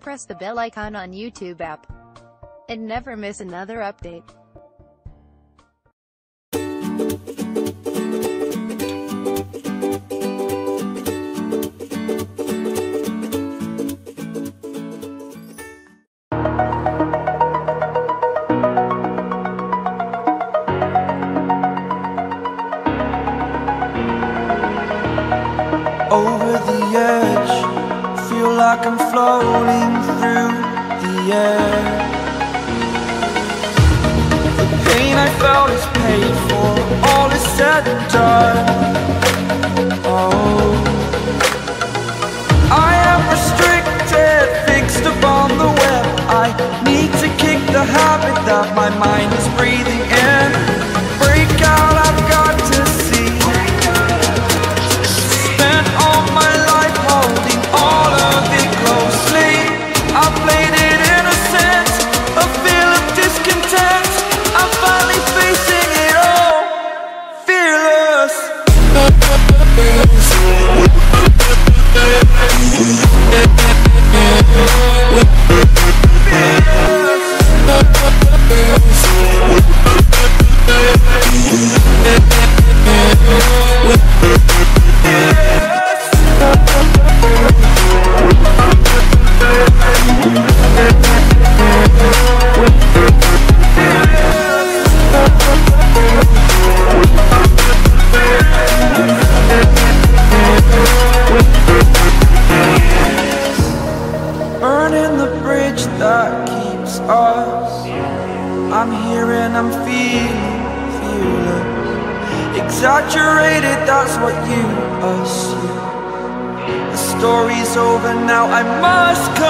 press the bell icon on YouTube app and never miss another update. Over the edge, feel like I'm floating through the air. The pain I felt is paid for, all is said and done. Oh, I am restricted, fixed upon the web. I need to kick the habit that my mind is breathing in. Break out, I've got to see. Spent all my life holding all of it closely. I played it innocent, a feel of discontent. I'm finally facing it all, fearless. Burning the bridge that keeps us. I'm here and I'm feeling fearless. Exaggerated, that's what you assume. The story's over now, I must